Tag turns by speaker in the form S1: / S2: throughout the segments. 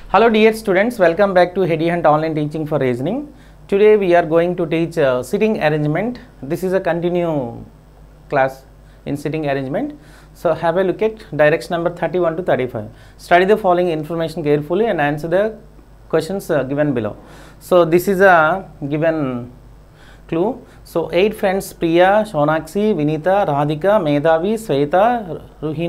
S1: Hello dear students, welcome back to Heady Hunt Online Teaching for Reasoning. Today we are going to teach sitting arrangement. This is a continue class in sitting arrangement. So have a look at direction number 31 to 35. Study the following information carefully and answer the questions given below. So this is a given clue. So 8 friends Priya, Shonakshi, Vinita, Radhika, Medhavi, Sweta,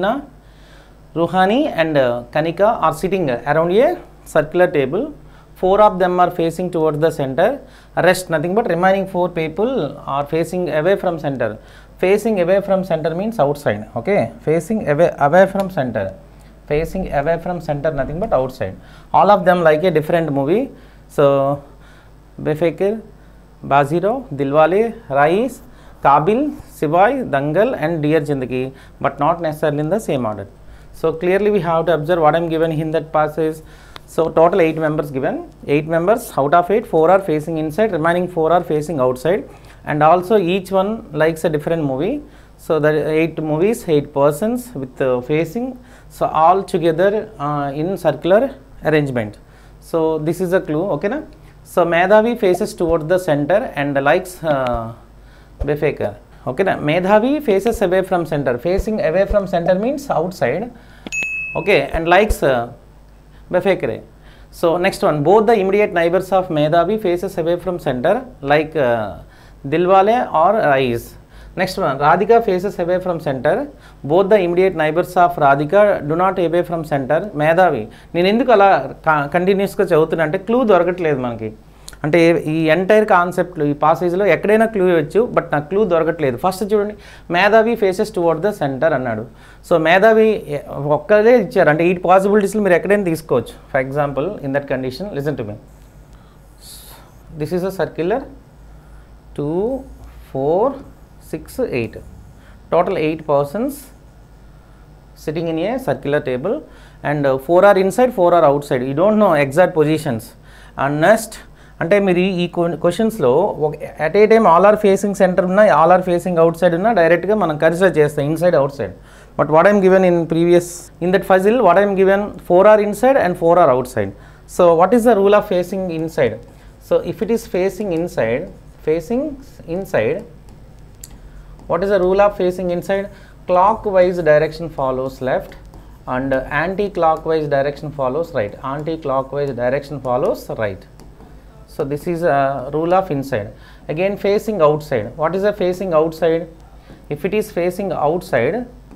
S1: Ruhani and Kanika are sitting around a circular table. 4 of them are facing towards the center. Rest nothing but remaining 4 people are facing away from center. Facing away from center means outside. Okay, facing away from center. Facing away from center nothing but outside. All of them like a different movie. So Befekir, Baziro, Dilwale, Rais, Kabil, Sivai, Dangal and Dear Zindagi, but not necessarily in the same order. So clearly we have to observe what I am given in that passage. So total 8 members given. 8 members, out of 8, 4 are facing inside, remaining 4 are facing outside, and also each one likes a different movie. So the 8 movies, 8 persons with facing, so all together in circular arrangement. So this is a clue, okay na? So Medhavi faces towards the center and likes Befekar. Okay na? Medhavi faces away from center. Facing away from center means outside. Okay, and likes Befekare. So next one, both the immediate neighbors of Medhavi faces away from center like Dilwale or Rais. Next one, Radhika faces away from center. Both the immediate neighbors of Radhika do not away from center. Medhavi. నేను ఎందుకు అలా కంటిన్యూస్గా చదువుతున్నా అంటే clue దొరకట్లేదు మనకి. అంటే ఈ ఎంటైర్ కాన్సెప్ట్లో ఈ పాసేజ్లో ఎక్కడైనా క్లూ ఇవ్వచ్చు, బట్ నాకు క్లూ దొరకట్లేదు. ఫస్ట్ చూడండి, Medhavi faces toward the centre అన్నాడు. సో మేధావి ఒక్కరే ఇచ్చారు, అంటే 8 పాసిబిలిటీస్లో మీరు ఎక్కడైనా తీసుకోవచ్చు. For example in that condition listen to me. This is a circular 2, 4, 6, 8. Total 8 persons sitting in a circular table and 4 are inside, 4 are outside. You don't know exact positions. And next, అంటే మీరు ఈ క్వశ్చన్స్లో at a time all are facing centre ఉన్నా, all are facing outside ఉన్నా డైరెక్ట్గా మనం consider చేస్తాం inside outside. But what I'm given in previous in that puzzle, what I'm given 4 are inside and 4 are outside. So what is the rule of facing inside? So if it is facing inside, what is the rule of facing inside? Clockwise direction follows left and anti-clockwise direction follows right. Anti-clockwise direction follows right. So this is a rule of inside. Again facing outside. What is the facing outside? If it is facing outside,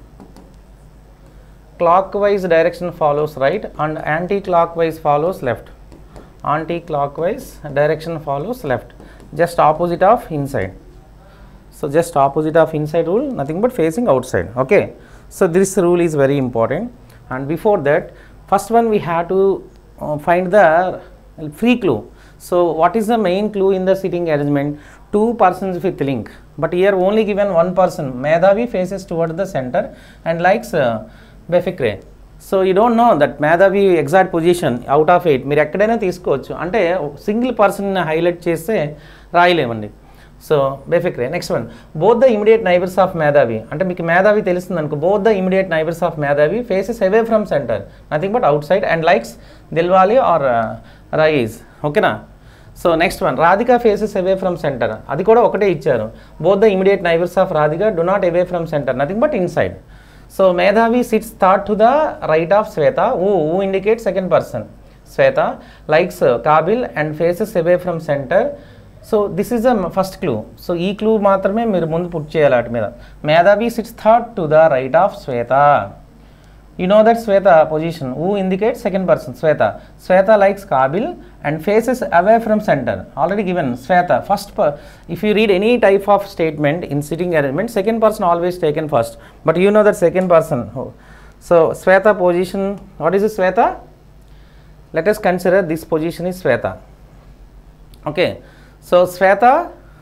S1: clockwise direction follows right and anti-clockwise follows left. Anti-clockwise direction follows left. Just opposite of inside. So just opposite of inside rule, nothing but facing outside. Okay. So this rule is very important. And before that, first one we have to find the free clue. So what is the main clue in the sitting arrangement? 2 persons with link. But here only given 1 person. Medhavi faces towards the center and likes Befekre. So you don't know that Medhavi exact position out of 8. మీరు ఎక్కడైనా తీసుకోవచ్చు, అంటే single person highlight చేస్తే రాయలేమండి. So Befekre. Next one, both the immediate neighbours of Medhavi. అంటే మీకు మేధావి తెలుస్తుంది అనుకో, both the immediate neighbours of Medhavi faces away from centre nothing but outside and likes Dilwale or Raees. ఓకేనా? So next one, Radhika faces away from centre. అది కూడా ఒకటే ఇచ్చారు. Both the immediate neighbours of Radhika do not away from centre nothing but inside. So Medhavi sits third to the right of Sweta. Uh indicate second person. Sweta likes Kaabil and faces away from centre. So this is the first clue. So ఈ clue మాత్రమే మీరు ముందు put చేయాలి వాటి మీద. Medhavi sits third to the right of Sweta. You know that Sweta position. Who indicates second person? Sweta. Sweta likes Kabil and faces away from center. Already given. Sweta. If you read any type of statement in sitting arrangement, second person always taken first. But you know that second person. So Sweta position. What is this Sweta? Let us consider this position is Sweta. Okay. So Sweta.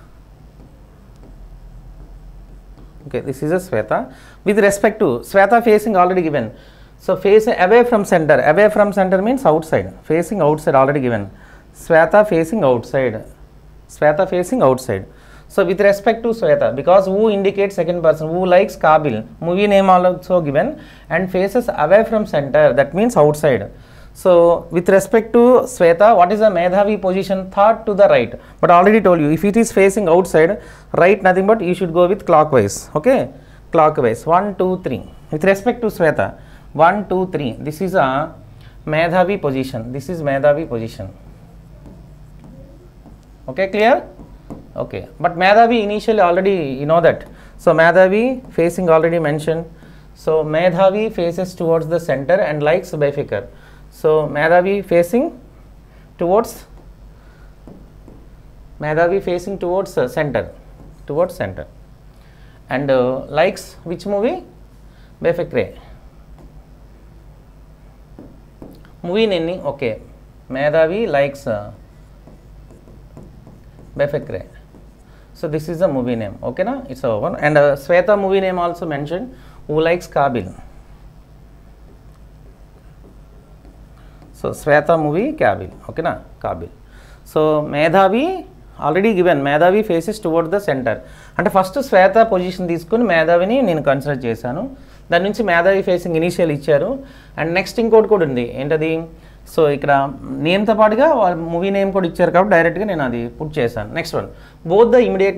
S1: Okay, this is a Sweta. With respect to Sweta facing already given. So face away from center. Away from center means outside. Facing outside already given. Sweta facing outside. Sweta facing outside. So with respect to Sweta, because who indicates second person, who likes Kabil, movie name also given, and faces away from center, that means outside. So with respect to Sweta, what is the Medhavi position? Third to the right. But already told you, if it is facing outside, right nothing but you should go with clockwise. Okay, clockwise. 1, 2, 3. With respect to Sweta, 1, 2, 3. This is a Medhavi position. This is Medhavi position. Okay, clear? Okay. But Medhavi initially already you know that. So Medhavi facing already mentioned. So Medhavi faces towards the center and likes bifikr. So Medhavi facing towards center, and likes which movie? Befikre. Movie name, okay. Medhavi likes Befikre. So this is the movie name, okay na? It's over. And Sweta movie name also mentioned. Who likes Kabil? So Sweta movie Kabil, okay na? Kabil. So Medhavi already given. Medhavi faces towards the center. అంటే first Sweta position తీసుకుని మేధావిని నేను consider చేశాను. దాని నుంచి Medhavi facing initial ఇచ్చారు. And next ఇంకోటి కూడా ఉంది, ఏంటది? సో ఇక్కడ నేమ్తో పాటుగా మూవీ నేమ్ కూడా ఇచ్చారు కాబట్టి డైరెక్ట్గా నేను అది పుట్ చేశాను. Next one, both the immediate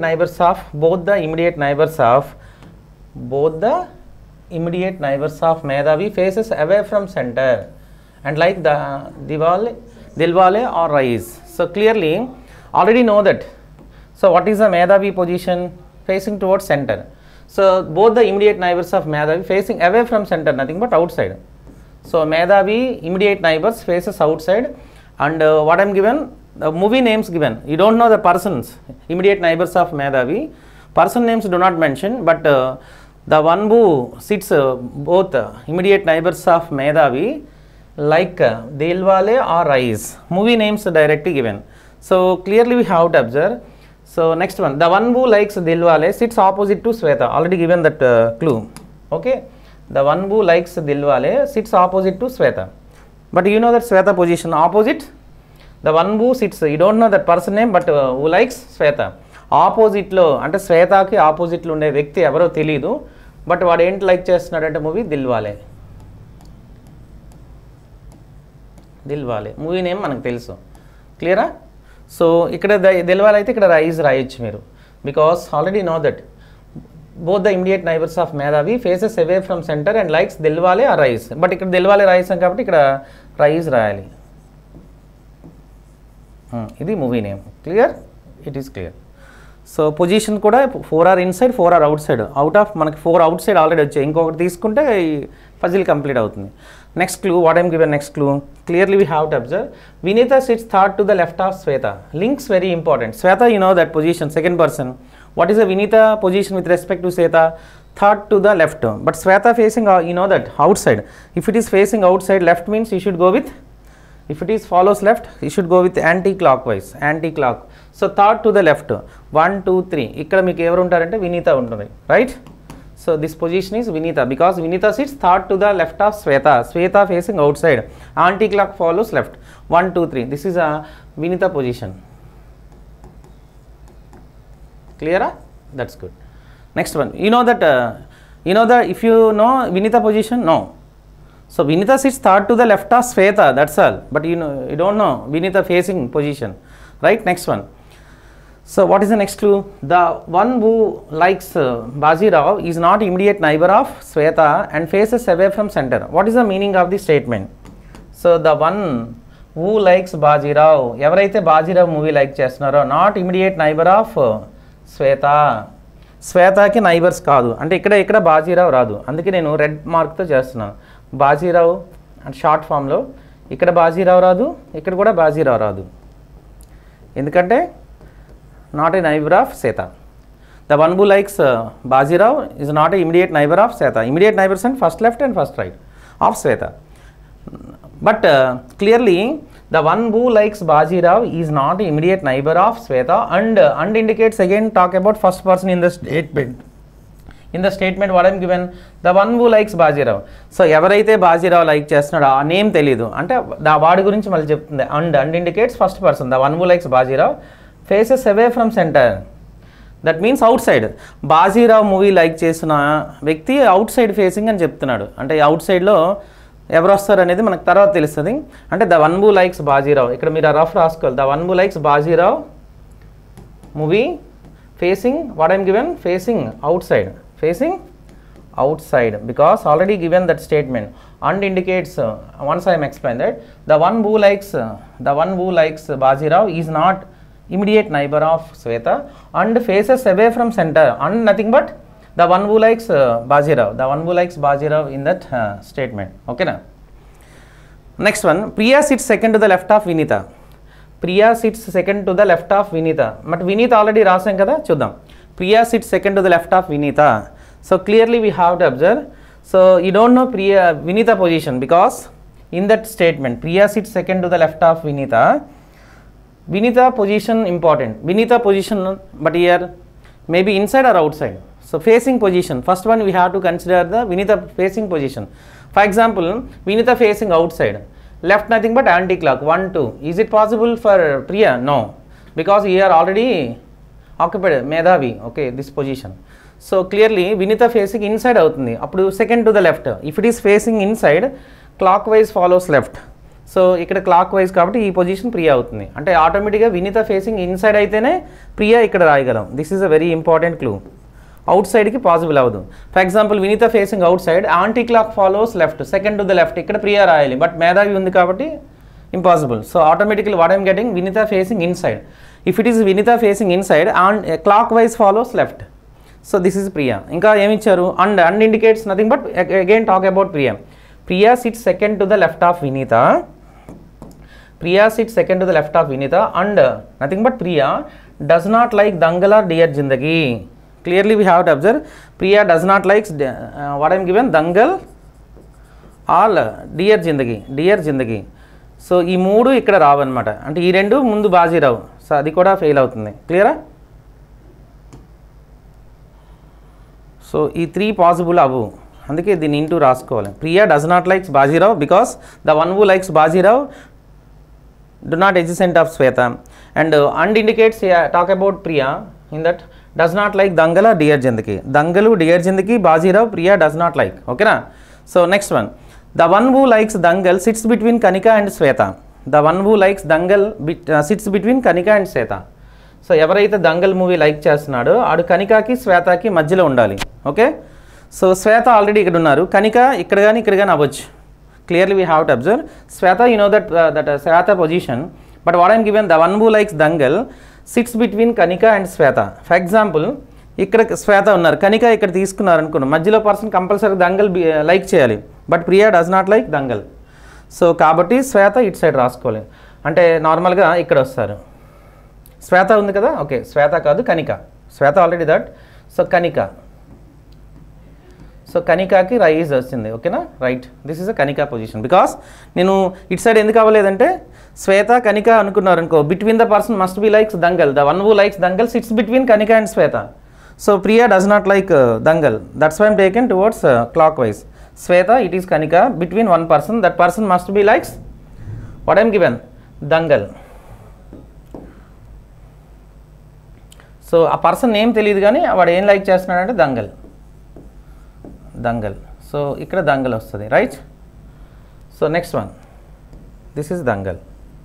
S1: neighbours of Medhavi faces away from centre and like the Dilwale or Rise. So clearly already know that. So what is the Medhavi position? Facing towards center. So both the immediate neighbors of Medhavi facing away from center, nothing but outside. So Medhavi immediate neighbors faces outside, and what I am given, the movie names given. You don't know the persons, immediate neighbors of Medhavi. Person names do not mention, but the one who sits both immediate neighbors of Medhavi like Dilwale or Rise. Movie names directly given. So clearly we have to observe. So next one, the one who likes Dilwale sits opposite to Sweta. Already given that clue. Okay, the one who likes Dilwale sits opposite to Sweta. But you know that Sweta position opposite. The one who sits, you don't know that person name, but who likes Sweta. Opposite lo, అంటే శ్వేతకి opposite లో ఉండే వ్యక్తి ఎవరో తెలియదు, but వాడు ఏంటి like చేస్తున్నాడంటే movie Dilwale. Movie name మనకు తెలుసు, క్లియరా? సో ఇక్కడ దిల్వాలే అయితే ఇక్కడ రైజ్ రాయొచ్చు మీరు, because already know that both the immediate neighbours of Medhavi faces away from centre and likes Dilwale or Raees. But ఇక్కడ దిల్వాలే రాయిస్తాం కాబట్టి ఇక్కడ రైజ్ రాయాలి. ఇది movie name, clear? It is clear. So position కూడా 4 are inside 4 are outside. Out of మనకి 4 outside already వచ్చాయి, ఇంకొకటి తీసుకుంటే ఈ పజిల్ కంప్లీట్ అవుతుంది. Next clue, what I'm given next clue, clearly we have to observe. Vineeta sits third to the left of Sweta. Links very important. Sweta you know that position, second person. What is the Vineeta position with respect to Sweta? Third to the left. But Sweta facing you know that outside. If it is facing outside left means you should go with, if it is follows left you should go with anti-clockwise, anti-clock. So third to the left, 1 2 3. ఇక్కడ మీకు ఎవరు ఉంటారంటే వినీత ఉంటుంది, right? So this position is Vineeta because Vineeta sits third to the left of Sweta. Sweta facing outside, anti-clock follows left. 1 2 3. This is a Vinita position. Clear? That's good. Next one, you know that if you know Vinita position, no. So Vinita sits third to the left of Sweta, that's all. But you don't know Vinita facing position, right? Next one. So what is the next clue? The one who likes Bajirao is not immediate neighbor of Sweta and faces away from center. What is the meaning of the statement? So the one who likes Bajirao, ఎవరైతే Bajirao movie like చేస్తున్నారో, not immediate neighbour of Sweta. శ్వేతకి neighbours కాదు, అంటే ఇక్కడ బాజీరావు రాదు, అందుకే నేను red మార్క్తో చేస్తున్నాను. బాజీరావు అంటే షార్ట్ ఫామ్లో ఇక్కడ బాజీరావు రాదు, ఇక్కడ కూడా బాజీరావు రాదు, ఎందుకంటే not a neighbour of Sweta. The one who likes Bajirao is not a immediate neighbour of Sweta. Immediate neighbours and first left and first right of Sweta. But clearly the one who likes Bajirao is not immediate neighbor of Sweta, and indicates again talk about first person in the statement. In the statement what I am given, the one who likes Bajirao. So ఎవరైతే Bajirao like చేస్తున్నాడో ఆ name తెలీదు అంటే వాడి గురించి మళ్ళీ చెప్తుంది. and indicates first person, the one who likes Bajirao faces away from center. That means outside. Bajirao movie like చేసిన వ్యక్తి అవుట్ సైడ్ ఫేసింగ్ అని చెప్తున్నాడు, అంటే అవుట్ సైడ్లో ఎవరు వస్తారు అనేది మనకు తర్వాత తెలుస్తుంది. అంటే the one who likes Bajirao, ఇక్కడ మీరు ఆ రఫ్ రాసుకోవాలి. The one who likes Bajirao movie facing what I'm given, facing outside because already given that statement and indicates once I am explained that the one who likes Bajirao is not immediate neighbor of Sweta and faces away from center and nothing but the one who likes Bajirao in that statement. Okay na. Next one, Priya sits second to the left of Vinita. But Vinita already rasam kada, chuddam. Priya sits second to the left of Vinita. So clearly we have to observe. So you don't know Vinita position because in that statement Priya sits second to the left of Vinita. Vinita position important. Vinita position, but here maybe inside or outside. So facing position. First one we have to consider the Vinita facing position. For example, Vinita facing outside. Left nothing but anti-clock 1, 2. Is it possible for Priya? No, because here already occupied Medhavi. Okay, this position. So clearly Vinita facing inside అవుతుంది, అప్పుడు second to the left. If it is facing inside, clockwise follows left. So ఇక్కడ clockwise కాబట్టి ఈ position Priya అవుతుంది. అంటే ఆటోమేటిక్గా Vineeta facing inside అయితేనే ప్రియా ఇక్కడ రాయగలం. This is a very important clue. Out సైడ్కి పాసిబుల్ అవ్వదు. For example Vineeta facing outside, anti clock follows left, second to the left, ఇక్కడ ప్రియా రాయాలి, బట్ మేధావి ఉంది కాబట్టి impossible. So automatically what I'm getting, Vineeta facing inside. If it is Vineeta facing inside and clockwise follows left. So this is Priya. ఇంకా ఏమి ఇచ్చారు, and indicates nothing but again talk about Priya. Priya sits second to the left of Vineeta. Priya sits second to the left of Vinita and nothing but Priya does not like Dangal or Dear Zindagi. Clearly we have to observe Priya does not like what I am given, Dangal or Dear Zindagi. So ఈ మూడు ఇక్కడ రావన్నమాట. అంటే ఈ రెండు ముందు Bajirao, so అది కూడా fail అవుతుంది. క్లియరా? సో ఈ త్రీ పాసిబుల్ అవ్వు, అందుకే దీన్ని ఇంటూ రాసుకోవాలి. Priya does not likes Bajirao because the one who likes Bajirao do not adjacent of Sweta, and indicates talk about Priya in that does not like Dangal or Dear Zindagi. Dangalu, Dear Zindagi, Bajirao, Priya does not like. Okay na? So next one, the one who likes Dangal sits between Kanika and Sweta. The one who likes Dangal sits between Kanika and Sweta. So ఎవరైతే Dangal movie like చేస్తున్నాడో ఆడు కనికాకి శ్వేతకి మధ్యలో ఉండాలి. Okay, so శ్వేత already ఇక్కడ ఉన్నారు, కనిక ఇక్కడ కానీ అవ్వచ్చు. Clearly we have to observe Sweta, you know that Sweta position, but what I am given, the one who likes Dangal sits between Kanika and Sweta. For example, ఇక్కడ శ్వేత ఉన్నారు, కనిక ఇక్కడ తీసుకున్నారు అనుకున్నాం, మధ్యలో పర్సన్ కంపల్సరీ దంగల్ లైక్ చేయాలి, but Priya does not like Dangal. So కాబట్టి శ్వేత ఇటు side రాసుకోవాలి. అంటే నార్మల్గా ఇక్కడ వస్తారు, శ్వేత ఉంది కదా, ఓకే శ్వేత కాదు Kanika, Sweta already that, so Kanika, so కనికాకి రైజ్ వచ్చింది. ఓకేనా, right, this is a Kanika position. Because నేను ఇటు సైడ్ ఎందుకు అవ్వలేదంటే శ్వేత కనిక అనుకున్నారు అనుకో, between the person must be likes Dangal, the one who likes Dangal sits between Kanika and Sweta. So Priya does not like Dangal, that's why I'm taken towards clockwise. Sweta it is Kanika, between one person, that person must be likes what I'm given, Dangal. So ఆ person ఏం తెలియదు కానీ వాడు ఏం like చేస్తున్నాడంటే Dangal. So ఇక్కడ దంగల్ వస్తుంది, right. So next one, this is Dangal.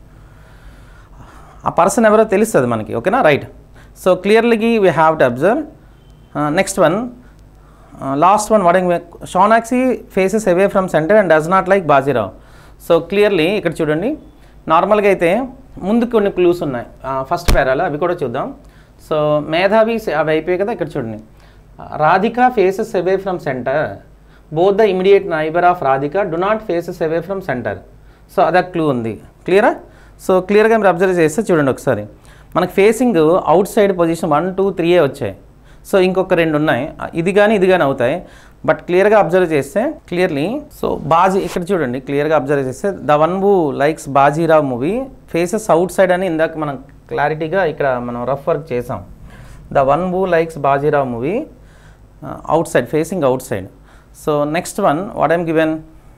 S1: ఆ పర్సన్ ఎవరో తెలుస్తుంది మనకి, ఓకేనా, right. So clearly we have to observe. Next one, last one, what Sonakshi faces away from centre and does not like Bajirao. So clearly ఇక్కడ చూడండి, నార్మల్గా అయితే ముందు కొన్ని క్లూస్ ఉన్నాయి ఫస్ట్ పేరాలో, అవి కూడా చూద్దాం. సో మేధావి అవి అయిపోయాయి కదా, ఇక్కడ చూడండి, Radhika faces away from centre, both the immediate neighbour of Radhika do not faces away from centre. So అదే క్లూ ఉంది, క్లియరా? సో క్లియర్గా మీరు అబ్జర్వ్ చేస్తే చూడండి ఒకసారి, మనకు ఫేసింగ్ అవుట్ సైడ్ పొజిషన్ 1, 2, 3 వచ్చాయి. సో ఇంకొక 2 ఉన్నాయి, ఇది కానీ అవుతాయి, బట్ క్లియర్గా అబ్జర్వ్ చేస్తే క్లియర్లీ, సో బాజీ ఇక్కడ చూడండి, క్లియర్గా అబ్జర్వ్ చేస్తే the one who likes Bajirao movie faces outside అని ఇందాక మనం క్లారిటీగా ఇక్కడ మనం రఫ్ వర్క్ చేసాం. The one who likes Bajirao movie outside, facing outside. So next one, what I am given,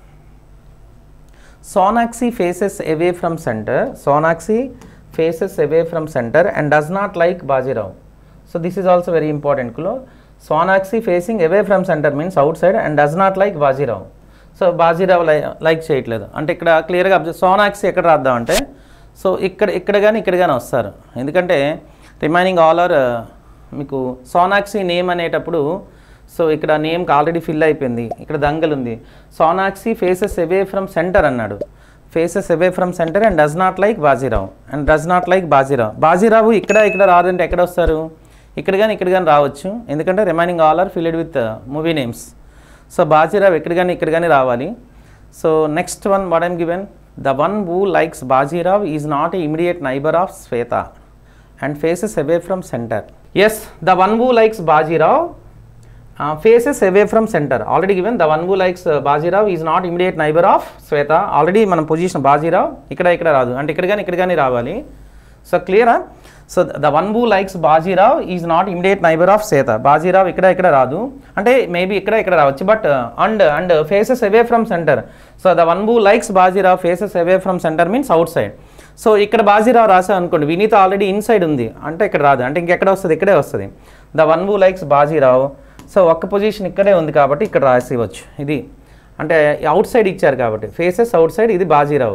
S1: Sonakshi faces away from center, Sonakshi faces away from center and does not like Bajirao. So this is also very important clue. Sonakshi facing away from center means outside and does not like Bajirao. So Bajirao like చేయట్లేదు అంటే ఇక్కడ క్లియర్గా సోనాక్షి ఎక్కడ రాద్దాం అంటే so ఇక్కడ కానీ వస్తారు ఎందుకంటే రిమైనింగ్ ఆల్ ఆర్ మీకు సోనాక్షి నేమ్ అనేటప్పుడు సో ఇక్కడ నేమ్కి ఆల్రెడీ ఫిల్ అయిపోయింది ఇక్కడ దంగల్ ఉంది Sonakshi faces away from centre అన్నాడు faces away from centre and does not like Bajirao ఇక్కడ రాదంటే ఎక్కడ వస్తారు ఇక్కడ కానీ రావచ్చు ఎందుకంటే remaining all are filled with movie names so Bajirao ఇక్కడ కానీ రావాలి so next one what I'm given the one who likes Bajirao is not a immediate neighbour of Sweta and faces away from centre yes the one who likes Bajirao faces away from centre already given the one who likes Bajirao is not immediate neighbour of Sweta already మనం position Bajirao ఇక్కడ రాదు అంటే ఇక్కడ కానీ రావాలి so క్లియరా so the one who likes Bajirao is not immediate neighbour of Sweta Bajirao ఇక్కడ రాదు అంటే మేబీ ఇక్కడ రావచ్చు but and faces away from centre so the one who likes Bajirao faces away from centre means outside so ఇక్కడ బాజీరావ్ రాసా అనుకోండి Vineeta already inside ఉంది అంటే ఇక్కడ రాదు అంటే ఇంకెక్కడ వస్తుంది ఇక్కడే వస్తుంది the one who likes Bajirao so ఒక్క పొజిషన్ ఇక్కడే ఉంది కాబట్టి ఇక్కడ రాసి ఇవ్వచ్చు ఇది అంటే అవుట్ సైడ్ ఇచ్చారు కాబట్టి ఫేసెస్ అవుట్ సైడ్ ఇది బాజీరావు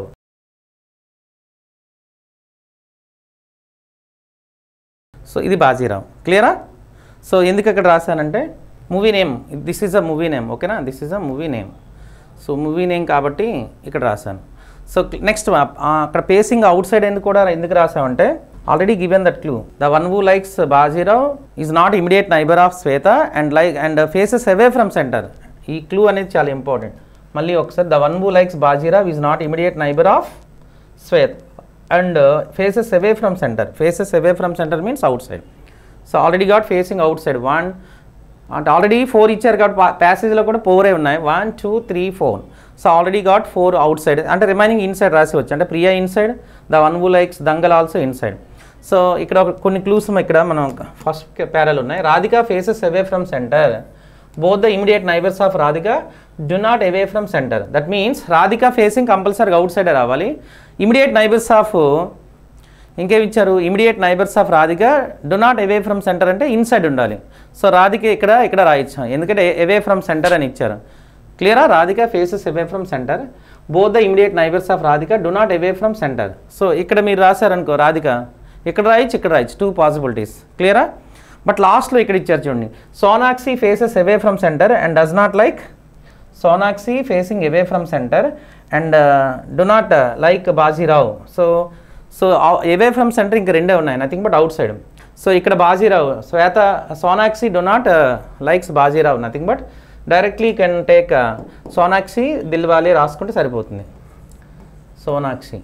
S1: సో ఇది బాజీరావు క్లియరా సో ఎందుకు అక్కడ రాశానంటే movie name this is a movie name ఓకేనా this is a movie name so movie name కాబట్టి ఇక్కడ రాశాను సో నెక్స్ట్ అక్కడ పేసింగ్ అవుట్ సైడ్ ఎందుకు రాసామంటే already given that clue the one who likes Bajirao is not immediate neighbour of Sweta and faces away from centre ఈ clue అనేది చాలా important మళ్ళీ ఒకసారి the one who likes Bajirao is not immediate neighbour of Sweta and faces away from centre means outside so already got facing outside one అంటే already 4 ఇచ్చారు కాబట్టి ప్యాసేజ్లో కూడా 4 ఉన్నాయి 1 2 3 4 so already got 4 outside అంటే remaining inside రాసి వచ్చు అంటే Priya inside the one who likes Dangal also inside so ఇక్కడ కొన్ని క్లూస్ ఇక్కడ మనం ఫస్ట్ ప్యారల్ ఉన్నాయి Radhika faces away from centre both the immediate neighbours of Radhika do not away from centre that means Radhika facing కంపల్సరీగా అవుట్ సైడ్ రావాలి ఇమీడియట్ నైబర్స్ ఆఫ్ ఇంకేమి ఇచ్చారు immediate neighbours of Radhika do not away from centre అంటే inside ఉండాలి so Radhika ఇక్కడ రాయించాం ఎందుకంటే away from centre అని ఇచ్చారు క్లియరా Radhika faces away from centre both the immediate neighbours of Radhika do not away from centre so ఇక్కడ మీరు రాశారనుకో రాధిక ఇక్కడ రాయొచ్చు 2 పాసిబిలిటీస్ క్లియరా బట్ లాస్ట్లో ఇక్కడ ఇచ్చారు చూడండి Sonakshi faces away from centre and does not like Sonakshi facing away from centre and do not like Bajirao so away from centre ఇంకా రెండే ఉన్నాయి nothing but outside so ఇక్కడ Bajirao Sonakshi do not likes Bajirao nothing but directly can take Sonakshi Dilwale రాసుకుంటే సరిపోతుంది సోనాక్షి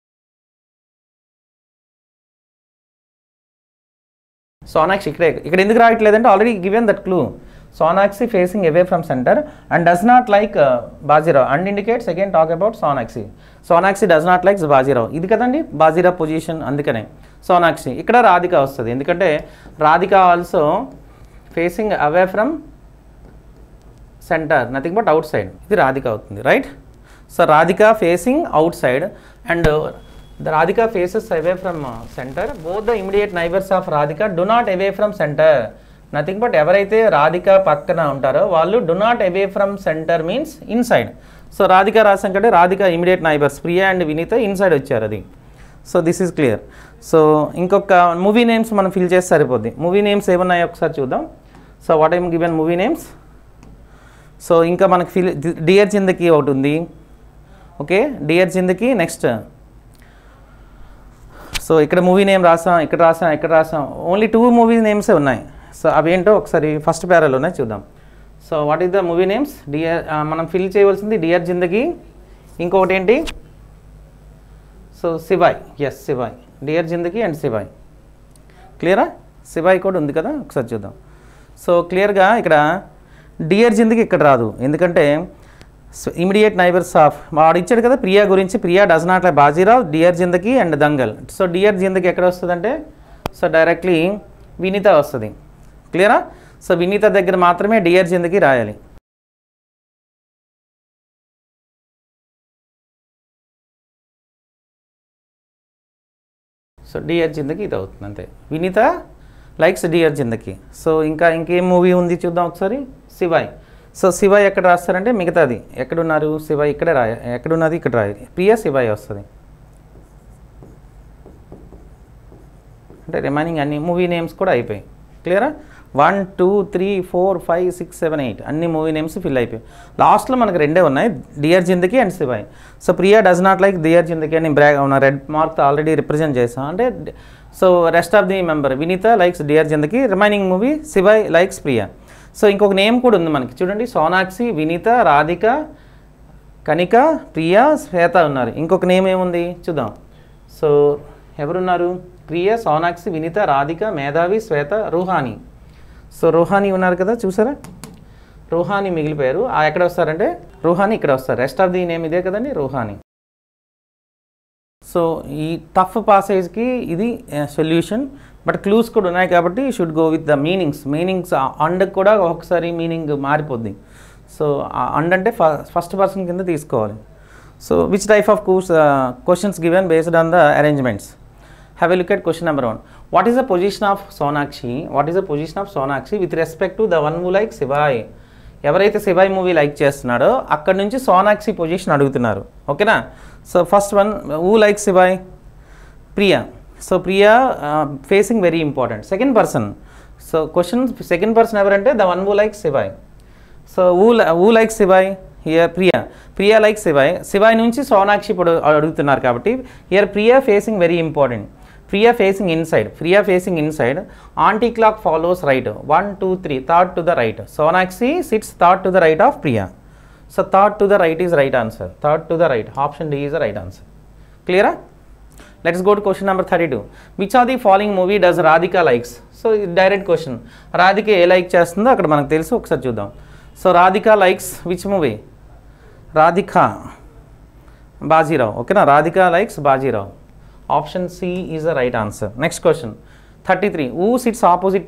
S1: ఇక్కడ ఎందుకు రాయట్లేదంటే already given that clue Sonakshi facing away from centre and does not like Bajirao and indicates again talk about Sonakshi does not likes Bajirao ఇది కదండి Bajirao position అందుకనే సోనాక్షి ఇక్కడ రాధిక వస్తుంది ఎందుకంటే Radhika also facing away from centre nothing but outside ఇది రాధిక అవుతుంది right so Radhika facing outside and the Radhika faces away from center both the immediate neighbors of Radhika do not away from center nothing but ఎవరైతే రాధిక పక్కన ఉంటారో వాళ్ళు do not away from center means inside so Radhika రాసాం కంటే Radhika immediate neighbours Priya and Vineeta inside వచ్చారు అది so this is clear so ఇంకొక movie names మనం ఫిల్ చేస్తే సరిపోద్ది మూవీ నేమ్స్ ఏమన్నాయో ఒకసారి చూద్దాం so what I'm given movie names so ఇంకా మనకి డియర్ జిందగీ ఒకటి ఉంది okay dear Zindagi next so ఇక్కడ మూవీ నేమ్ ఇక్కడ రాసాం ఓన్లీ 2 మూవీ నేమ్సే ఉన్నాయి సో అవేంటో ఒకసారి ఫస్ట్ ప్యారాలో ఉన్నాయి చూద్దాం so what is the movie names dear మనం ఫిల్ చేయవలసింది డియర్ జిందగీ ఇంకొకటి ఏంటి so Shivaay yes Shivaay dear Zindagi and Shivaay క్లియరా శివాయ్ కూడా ఉంది కదా ఒకసారి చూద్దాం సో క్లియర్గా ఇక్కడ డియర్ జిందగీ ఇక్కడ రాదు ఎందుకంటే ఇమీడియట్ నైబర్స్ ఆఫ్ వాడు ఇచ్చాడు కదా ప్రియా గురించి Priya does not like Bajirao dear Zindagi and Dangal so dear Zindagi ఎక్కడ వస్తుందంటే సో డైరెక్ట్లీ వినీత వస్తుంది క్లియరా సో వినీత దగ్గర మాత్రమే డియర్ జిందగీ రాయాలి సో డియర్ జిందగీ ఇది అవుతుంది అంతే Vineeta likes dear Zindagi so ఇంకేం మూవీ ఉంది చూద్దాం ఒకసారి సో శివాయ్ ఎక్కడ రాస్తారంటే మిగతాది ఎక్కడున్నారు శివాయ్ ఇక్కడే ఎక్కడున్నది ఇక్కడ రాయాలి ప్రియా శివాయ్ వస్తుంది అంటే రిమైనింగ్ అన్ని మూవీ నేమ్స్ కూడా అయిపోయాయి క్లియరా 1 2 3 4 5 6 7 8 అన్ని మూవీ నేమ్స్ ఫిల్ అయిపోయాయి లాస్ట్లో మనకు రెండే ఉన్నాయి dear Zindagi and Shivaay so Priya does not like dear Zindagi అని రెడ్ మార్క్తో ఆల్రెడీ రిప్రజెంట్ చేసాం అంటే so rest of the member Vineeta likes dear Zindagi remaining movie Shivaay likes Priya so ఇంకొక నేమ్ కూడా ఉంది మనకి చూడండి సోనాక్షి వినీత రాధిక కనిక ప్రియా శ్వేత ఉన్నారు ఇంకొక నేమ్ ఏముంది చూద్దాం సో ఎవరున్నారు ప్రియా సోనాక్షి వినీత రాధిక మేధావి శ్వేత రూహాని సో రూహాని ఉన్నారు కదా చూసారా రూహాని మిగిలిపోయారు ఎక్కడ వస్తారంటే రూహాని ఇక్కడ వస్తారు రెస్ట్ ఆఫ్ ది నేమ్ ఇదే కదండి రూహాని సో ఈ టఫ్ పాసేజ్కి ఇది సొల్యూషన్ బట్ క్లూస్ కూడా ఉన్నాయి కాబట్టి should go with the meanings and కూడా ఒకసారి మీనింగ్ మారిపోద్ది సో అండ్ అంటే ఫస్ట్ పర్సన్ కింద తీసుకోవాలి so which type of questions given based on the arrangements have a look at question number 1 what is the position of Sonakshi with respect to the one who like Shivaay ఎవరైతే Shivaay movie like చేస్తున్నాడో అక్కడ నుంచి Sonakshi position అడుగుతున్నారు ఓకేనా so first one who like Shivaay Priya so Priya facing very important second person so question second person ఎవరంటే the one who like Shivaay so who like Shivaay here Priya like Shivaay నుంచి సోనాక్షి ఇప్పుడు అడుగుతున్నారు కాబట్టి here Priya facing very important Priya facing inside anti clock follows right 1 2 3 third to the right Sonakshi sits third to the right of Priya so third to the right is right answer option D is the right answer క్లియరా let's go to question number 32 which are the following movie does Radhika likes so direct question Radhika ఏ like చేస్తుందో అక్కడ మనకు తెలుసు ఒకసారి చూద్దాం so Radhika likes which movie Radhika Bajirao ఓకేనా Radhika likes Bajirao option C is the right answer next question 33 who sits opposite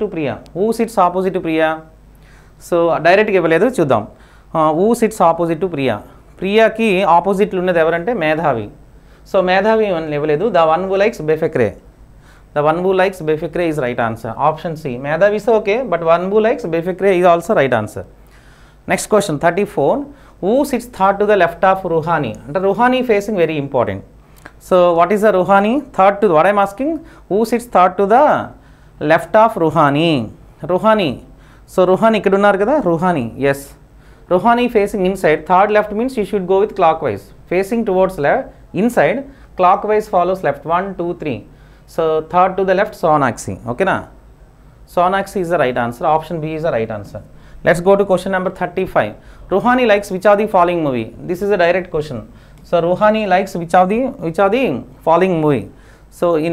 S1: to Priya so డైరెక్ట్గా ఇవ్వలేదు చూద్దాం హూ సిట్స్ ఆపోజిట్ టు ప్రియాకి ఆపోజిట్లు ఉన్నది ఎవరంటే మేధావి సో మేధావి అని ఇవ్వలేదు the one who likes Befikre is right answer option C Medhavi is okay but one who likes Befikre is also right answer next question 34 who sits third to the left of Ruhani అంటే Ruhani facing very important so what is the Ruhani third to what I'm asking who sits third to the left of Ruhani so Ruhani ఇక్కడ ఉన్నారు కదా Ruhani yes Ruhani facing inside third left means you should go with clockwise facing towards inside clockwise follows left 1 2 3 so third to the left Sonakshi ఓకేనా Sonakshi is the right answer option B is the right answer let's go to question number 35 Ruhani likes which of the following movie this is a direct question so Ruhani likes which of the following movie so in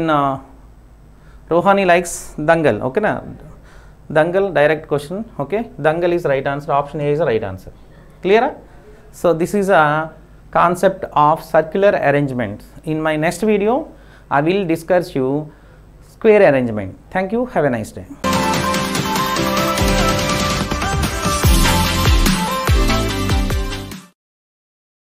S1: Ruhani likes Dangal okay na Dangal direct question okay Dangal is right answer option A is the right answer clear so this is a concept of circular arrangement in my next video I will discuss you square arrangement thank you have a nice day